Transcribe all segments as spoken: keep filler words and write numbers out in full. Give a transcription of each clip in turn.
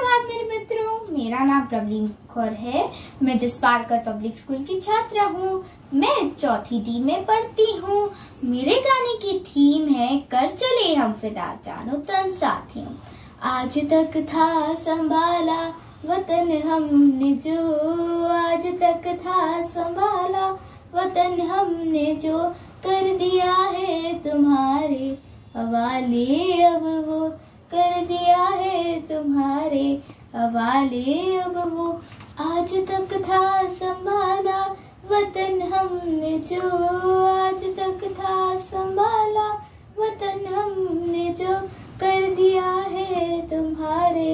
सुप्रभात मेरे मित्रों, मेरा नाम प्रबलीन कौर है। मैं जसपालकर पब्लिक स्कूल की छात्रा हूँ। मैं चौथी डी में पढ़ती हूँ। मेरे गाने की थीम है कर चले हम फिदा जानो तन साथियों। आज तक था संभाला वतन हमने जो, आज तक था संभाला वतन हमने जो, कर दिया है तुम्हारे हवाले अब वो, कर दिया है तुम्हारे हवाले अब वो। आज तक था संभाला वतन हमने जो, आज तक था संभाला वतन हमने जो, कर दिया है तुम्हारे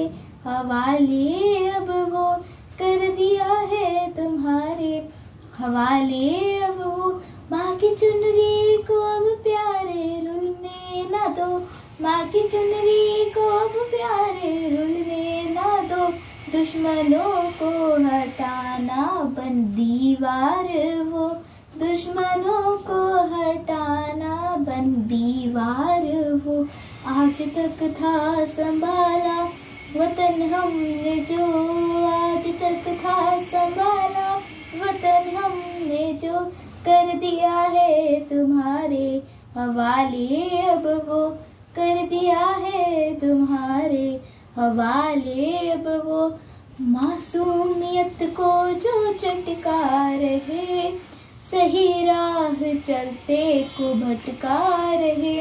हवाले अब वो, कर दिया है तुम्हारे हवाले अब वो। माँ की चुनरी को अब प्यारे रुलने ना दो, माँ की चुनरी को अब प्यारे रुलने ना दो, दुश्मनों को हटाना बन दीवार वो, दुश्मनों को हटाना बन दीवार वो। आज तक था संभाला वतन हमने जो, आज तक था संभाला वतन हमने जो, कर दिया है तुम्हारे हवाले अब वो, कर दिया है तुम्हारे हवाले अब वो। मासूमियत को जो चटका रहे, सही राह चलते को भटका रहे,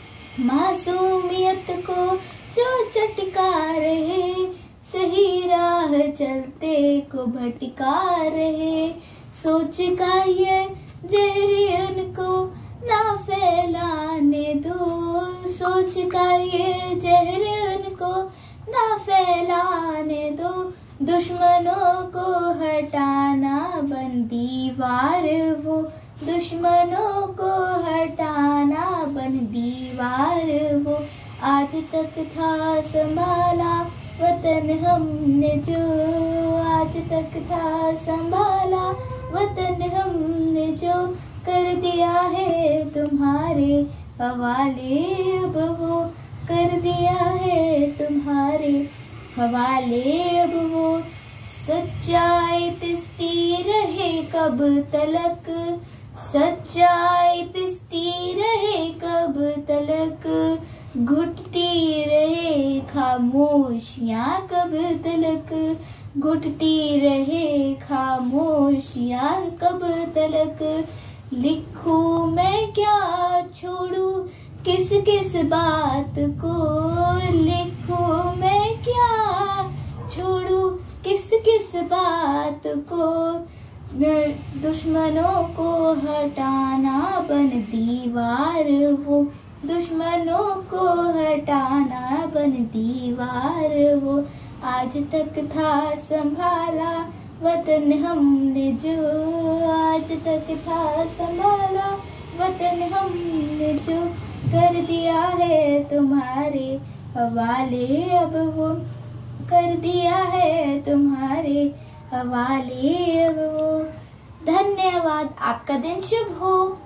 मासूमियत को जो चटका रहे, सही राह चलते को भटका रहे। सोच का ये जहर उनको ना फैलाने दो, सोच का ये जहर उनको ना फैलाने दो, दुश्मनों को हटाना बन दीवार वो, दुश्मनों को हटाना बन दीवार वो। आज तक था संभाला वतन हमने जो, आज तक था संभाला वतन हमने जो, कर दिया है तुम्हारे हवाले अब वो, कर दिया है तुम्हारे हवाले अब वो। सच्चाई पिसती रहे कब तलक, सच्चाई पिसती रहे कब तलक, घुटती रहे खामोशियाँ कब तलक, घुटती रहे खामोशियाँ कब तलक। लिखूं मैं क्या छोड़ू किस किस बात को, लिखूं मैं क्या छोड़ू किस किस बात को, दुश्मनों को हटाना बन दीवार वो, दुश्मनों को हटाना बन दीवार वो। आज तक था संभाला वतन हमने जो, आज तक था संभाला वतन हमने जो, कर दिया है तुम्हारे हवाले अब वो, कर दिया है तुम्हारे हवाले अब वो। धन्यवाद। आपका दिन शुभ हो।